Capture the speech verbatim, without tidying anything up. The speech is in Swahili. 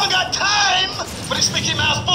haven't got time for this Mickey Mouse bullshit.